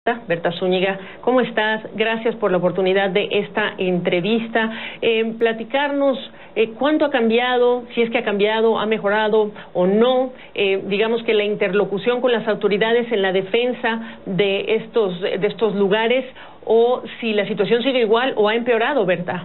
Berta Zúñiga, ¿cómo estás? Gracias por la oportunidad de esta entrevista. Platicarnos cuánto ha cambiado, si es que ha cambiado, ha mejorado o no, digamos que la interlocución con las autoridades en la defensa de estos lugares, o si la situación sigue igual o ha empeorado, Berta.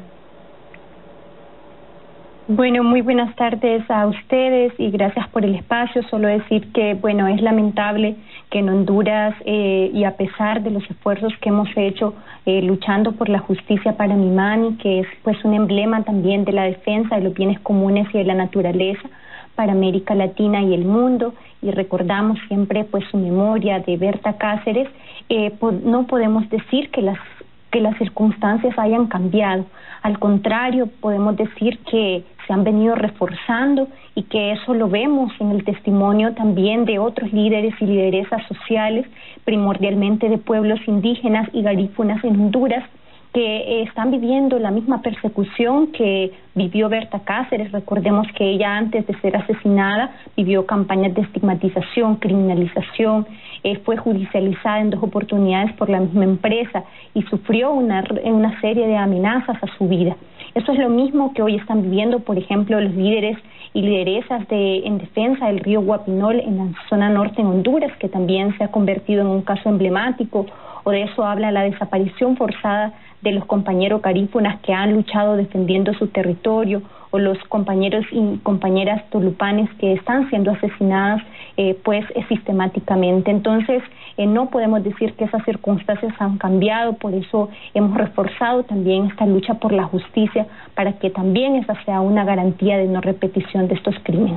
Bueno, muy buenas tardes a ustedes y gracias por el espacio. Solo decir que, bueno, es lamentable que en Honduras, y a pesar de los esfuerzos que hemos hecho luchando por la justicia para mi mami, que es pues un emblema también de la defensa de los bienes comunes y de la naturaleza para América Latina y el mundo, y recordamos siempre pues su memoria de Berta Cáceres, no podemos decir que las circunstancias hayan cambiado. Al contrario, podemos decir que se han venido reforzando, y que eso lo vemos en el testimonio también de otros líderes y lideresas sociales, primordialmente de pueblos indígenas y garífunas en Honduras, que están viviendo la misma persecución que vivió Berta Cáceres. Recordemos que ella, antes de ser asesinada, vivió campañas de estigmatización, criminalización, fue judicializada en 2 oportunidades por la misma empresa y sufrió una serie de amenazas a su vida. Eso es lo mismo que hoy están viviendo, por ejemplo, los líderes y lideresas en defensa del río Guapinol en la zona norte en Honduras, que también se ha convertido en un caso emblemático, o de eso habla la desaparición forzada de los compañeros garífunas que han luchado defendiendo su territorio, o los compañeros y compañeras tolupanes que están siendo asesinadas sistemáticamente. Entonces, no podemos decir que esas circunstancias han cambiado, por eso hemos reforzado también esta lucha por la justicia, para que también esa sea una garantía de no repetición de estos crímenes.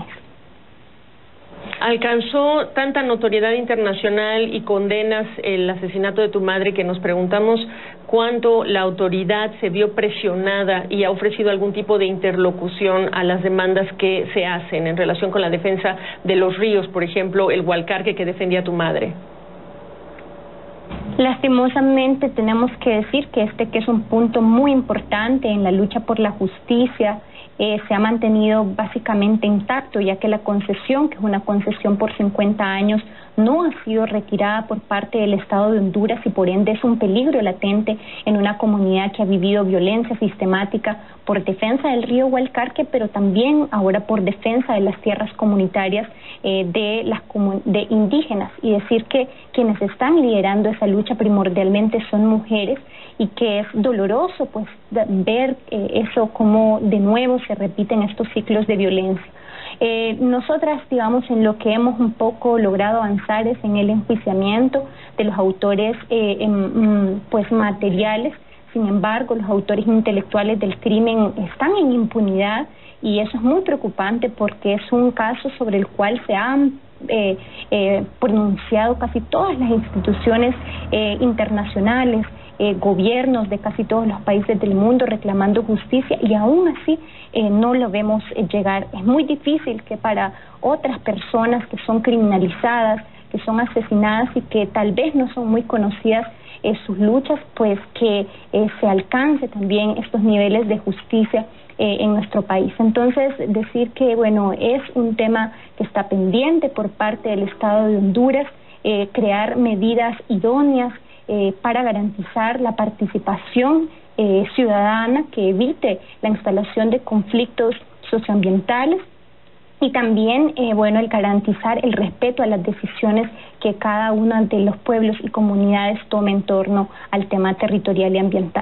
Alcanzó tanta notoriedad internacional y condenas el asesinato de tu madre que nos preguntamos cuánto la autoridad se vio presionada y ha ofrecido algún tipo de interlocución a las demandas que se hacen en relación con la defensa de los ríos, por ejemplo, el Hualcarque que defendía a tu madre. Lastimosamente tenemos que decir que que es un punto muy importante en la lucha por la justicia, se ha mantenido básicamente intacto, ya que la concesión, que es una concesión por 50 años, no ha sido retirada por parte del Estado de Honduras, y por ende es un peligro latente en una comunidad que ha vivido violencia sistemática por defensa del río Hualcarque, pero también ahora por defensa de las tierras comunitarias de indígenas, y decir que quienes están liderando esa lucha primordialmente son mujeres, y que es doloroso pues ver eso como de nuevo se repiten estos ciclos de violencia. Nosotras, digamos, en lo que hemos un poco logrado avanzar es en el enjuiciamiento de los autores materiales. Sin embargo, los autores intelectuales del crimen están en impunidad, y eso es muy preocupante porque es un caso sobre el cual se han pronunciado casi todas las instituciones internacionales, gobiernos de casi todos los países del mundo reclamando justicia, y aún así no lo vemos llegar. Es muy difícil que para otras personas que son criminalizadas, que son asesinadas y que tal vez no son muy conocidas sus luchas, pues que se alcance también estos niveles de justicia en nuestro país. Entonces, decir que, bueno, es un tema que está pendiente por parte del Estado de Honduras, crear medidas idóneas para garantizar la participación ciudadana que evite la instalación de conflictos socioambientales, y también el garantizar el respeto a las decisiones que cada uno de los pueblos y comunidades tome en torno al tema territorial y ambiental.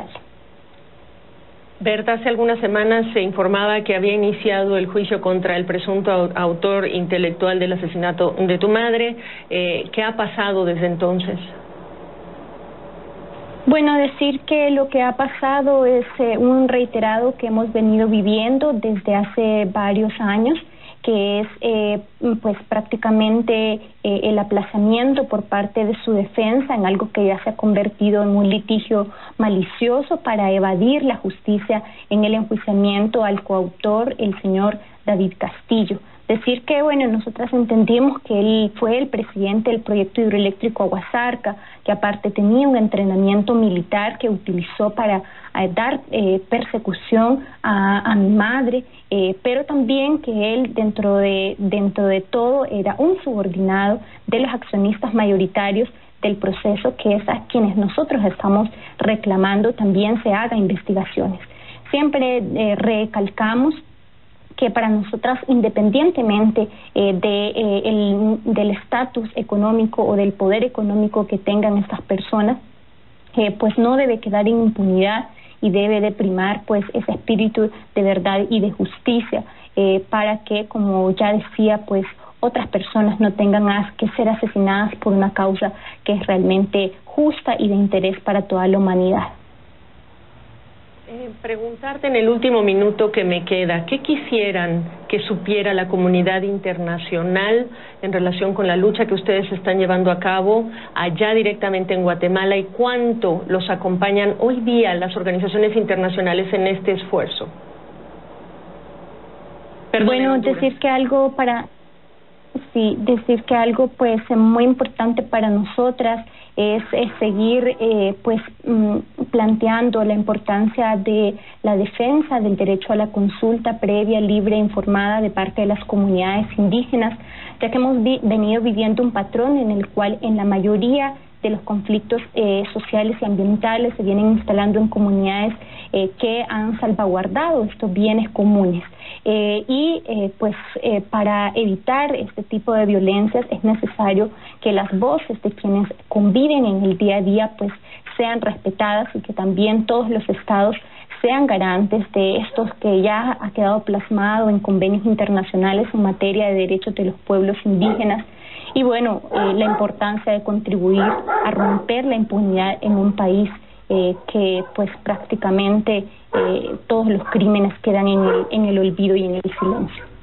Berta, hace algunas semanas se informaba que había iniciado el juicio contra el presunto autor intelectual del asesinato de tu madre. ¿Qué ha pasado desde entonces? Bueno, decir que lo que ha pasado es un reiterado que hemos venido viviendo desde hace varios años, que es prácticamente el aplazamiento por parte de su defensa en algo que ya se ha convertido en un litigio malicioso para evadir la justicia en el enjuiciamiento al coautor, el señor David Castillo. Decir que, nosotras entendimos que él fue el presidente del proyecto hidroeléctrico Aguasarca, que aparte tenía un entrenamiento militar que utilizó para dar persecución a mi madre, pero también que él dentro de todo era un subordinado de los accionistas mayoritarios del proceso, que es a quienes nosotros estamos reclamando también se haga investigaciones. Siempre recalcamos que para nosotras, independientemente del estatus económico o del poder económico que tengan estas personas, pues no debe quedar en impunidad y debe de primar pues ese espíritu de verdad y de justicia para que, como ya decía, pues otras personas no tengan que ser asesinadas por una causa que es realmente justa y de interés para toda la humanidad. Preguntarte en el último minuto que me queda, ¿qué quisieran que supiera la comunidad internacional en relación con la lucha que ustedes están llevando a cabo allá directamente en Guatemala y cuánto los acompañan hoy día las organizaciones internacionales en este esfuerzo? Bueno, decir que algo pues muy importante para nosotras es seguir planteando la importancia de la defensa del derecho a la consulta previa, libre e informada de parte de las comunidades indígenas, ya que hemos venido viviendo un patrón en el cual en la mayoría de los conflictos sociales y ambientales se vienen instalando en comunidades que han salvaguardado estos bienes comunes. Para evitar este tipo de violencias es necesario que las voces de quienes conviven en el día a día pues sean respetadas y que también todos los estados sean garantes de estos que ya ha quedado plasmado en convenios internacionales en materia de derechos de los pueblos indígenas. Y bueno, la importancia de contribuir a romper la impunidad en un país que pues prácticamente todos los crímenes quedan en el olvido y en el silencio.